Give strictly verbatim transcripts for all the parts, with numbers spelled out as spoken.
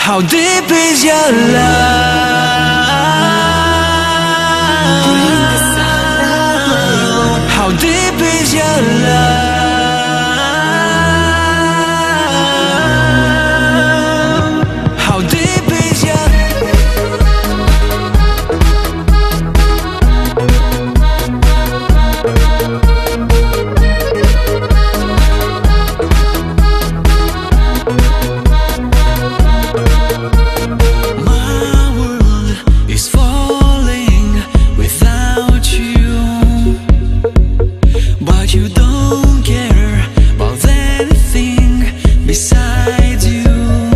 How deep is your love? How deep is your love? How deep is your you don't care about anything besides you.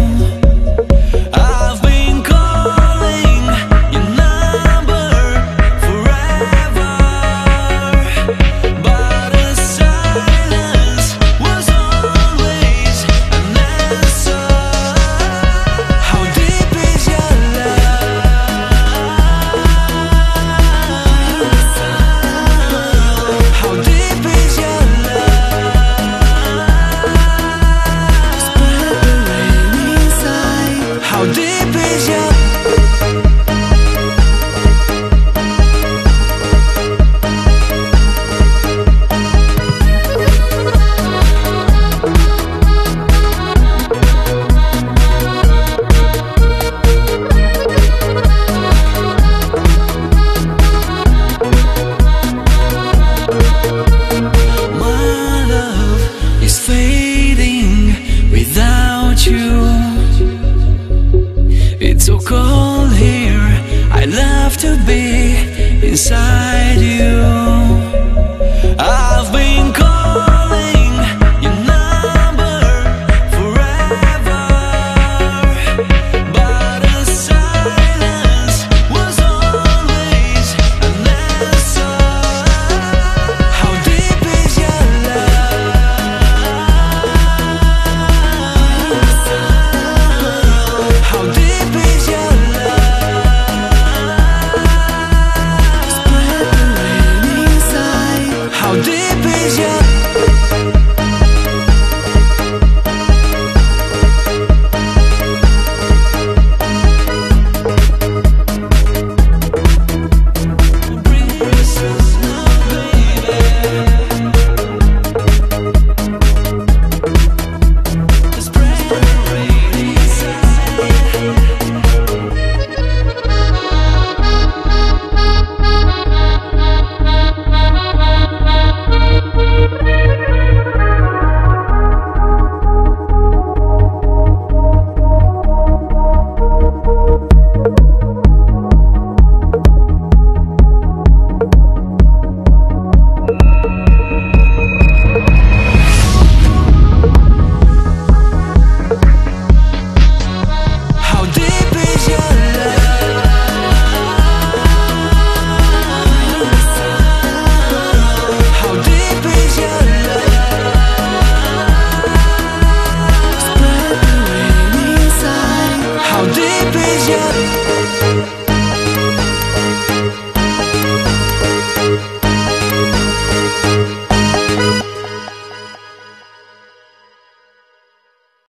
I've been calling your number forever, but the silence was always an answer. How deep is your love? How deep is your How deep is your My love is fading without you. It's so cold here, I love to be inside